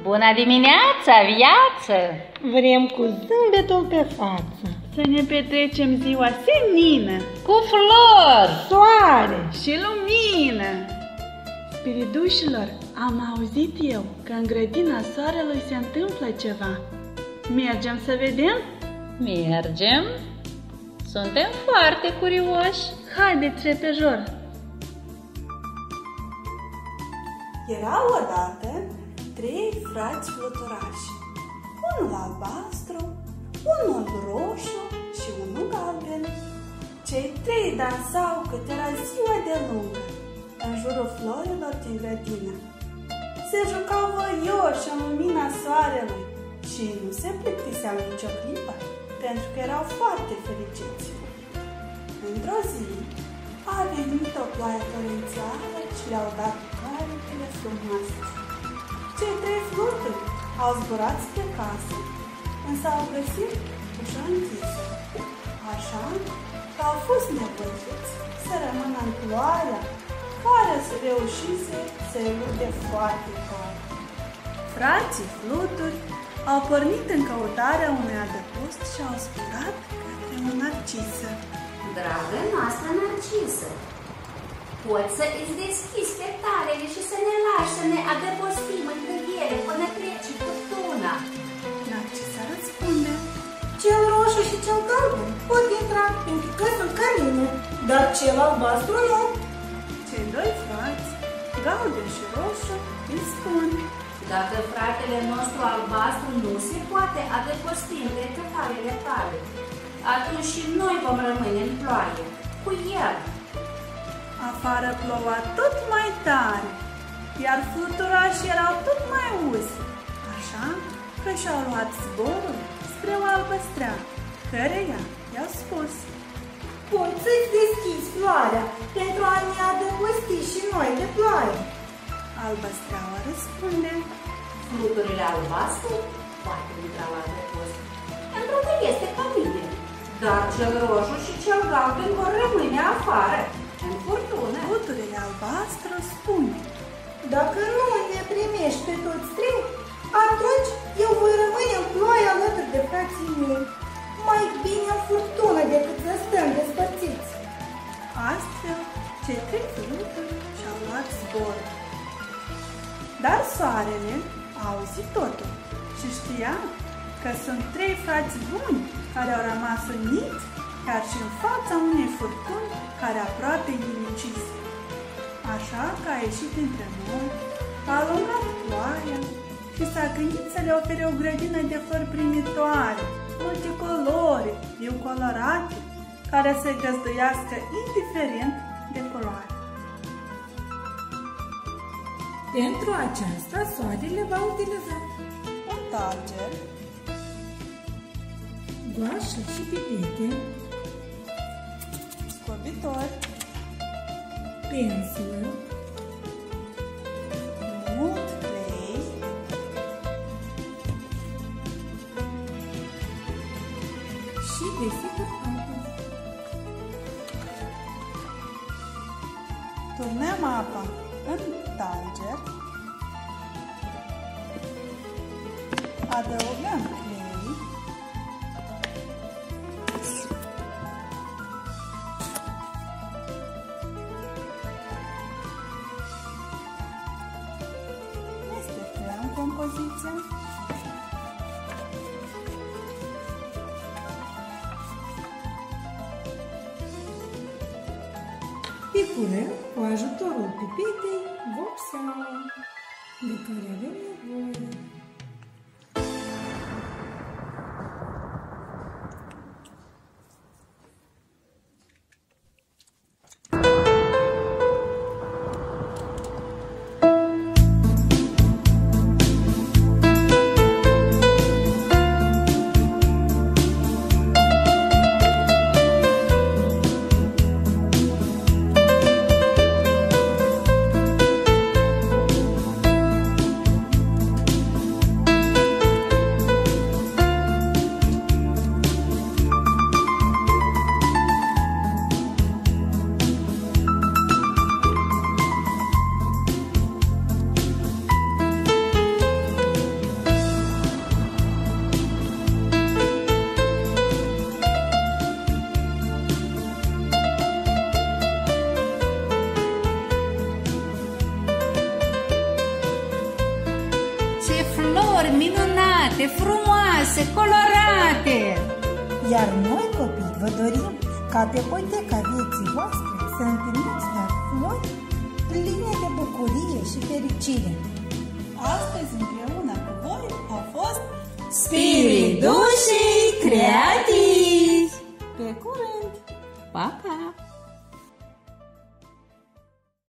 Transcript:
Bună dimineața, viață! Vrem cu zâmbetul pe față să ne petrecem ziua senină, cu flori, soare și lumină. Spiridușilor, am auzit eu că în grădina soarelui se întâmplă ceva. Mergem să vedem? Mergem. Suntem foarte curioși. Haideți repejor! Erau odată 3 frați fluturași, unul albastru, unul roșu și unul galben. Cei 3 dansau cât era ziua de lungă în jurul florilor din grădină. Se jucau voioși în lumina soarelui și nu se plictiseau nicio clipă, pentru că erau foarte fericiți. Într-o zi a venit o ploaie torențială și le-au dat caricele frumoase. Cei 3 fluturi au zburat spre casă, însă au găsit ușa închisă, așa că au fost nevoiți să rămână în ploaia care se reușise să-i lude foarte tare. Frații fluturi au pornit în căutarea unui adăpost și au zburat către o narcisă. Dragă noastră Narcisă, poți să îți deschizi petalele și să ne lași să ne adăpostim între ele până trece furtuna. Narcisa răspunde: Cel roșu și cel galben pot intra pentru că sunt ca mine, dar cel albastru nu. Cei 2 frați, galben și roșu, îi spun: Dacă fratele nostru albastru nu se poate adăposti între petalele tale, atunci și noi vom rămâne în ploaie cu el. Afară ploua tot mai tare, iar fluturașii erau tot mai uzi, așa că și-au luat zborul spre o albăstrea, căreia i-au spus: Poți să-ți deschizi floarea pentru a ne adăposti și noi de ploaie. Albăstreaua răspunde: Fluturile albastre poate intra la adăpost, pentru că este ca mine, dar cel roșu și cel galben vor rămâne afară, în furtună. Fluturile albastre spun: Dacă nu ne primești pe toți 3, atunci eu voi rămâne în ploaie alături de frații mei. Mai bine în furtună decât să stăm despărțiți. Astfel, cei 3 fluturi și-au luat zborul. Dar soarele a auzit totul și știa că sunt 3 frați buni care au rămas uniți chiar și în fața unei furtuni care aproape îi ucise. Așa că a ieșit între noi, a alungat ploaia și s-a gândit să le ofere o grădină de flori primitoare, multicolore, viu colorate, care să-i găzduiască indiferent de culoare. Pentru aceasta, soarele va utiliza un talger, goașă și pipete, scobitor, pensulă, mult clei, și, desigur, apă. turnăm apa în talger, adăugăm clei, mestecăm compoziția, Picurăm cu ajutorul pipetei vopseaua de care avem nevoie. flori minunate, frumoase, colorate. Iar noi, copii, vă dorim ca pe poteca vieții voastre să întâlniți doar flori pline de bucurie și fericire. Astăzi, împreună cu voi, au fost Spiridușii creativi! Pe curând! Pa, pa!